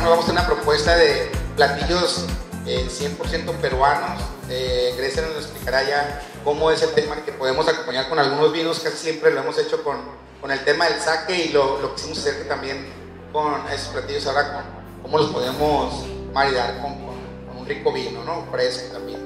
trabajar, nos vamos a tener una propuesta de platillos 100% peruanos. Grecia nos explicará ya cómo es el tema que podemos acompañar con algunos vinos. Casi siempre lo hemos hecho con el tema del sake, y lo quisimos hacer que también con esos platillos ahora con cómo los podemos maridar con un rico vino, ¿no? Fresco también.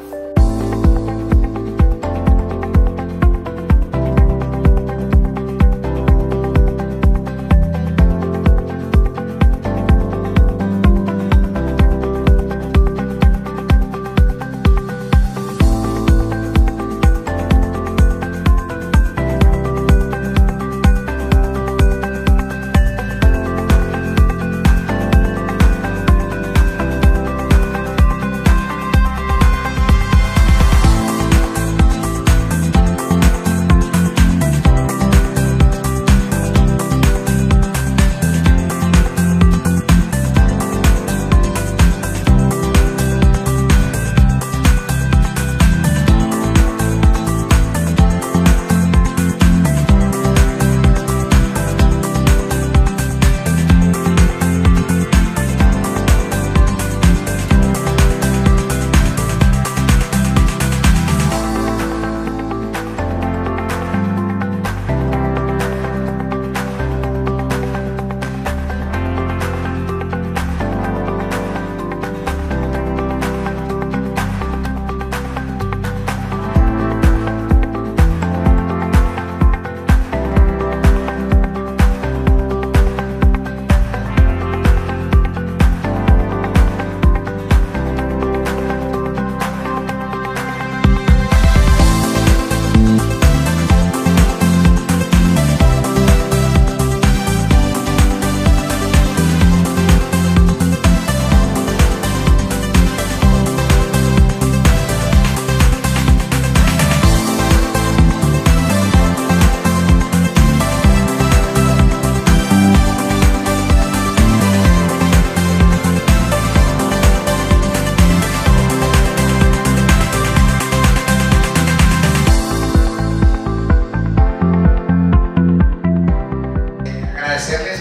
Agradecerles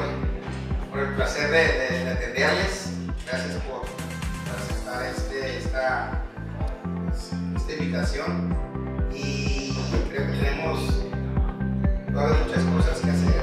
por el placer de atenderles. Gracias por aceptar esta invitación, y creo que tenemos todavía muchas cosas que hacer.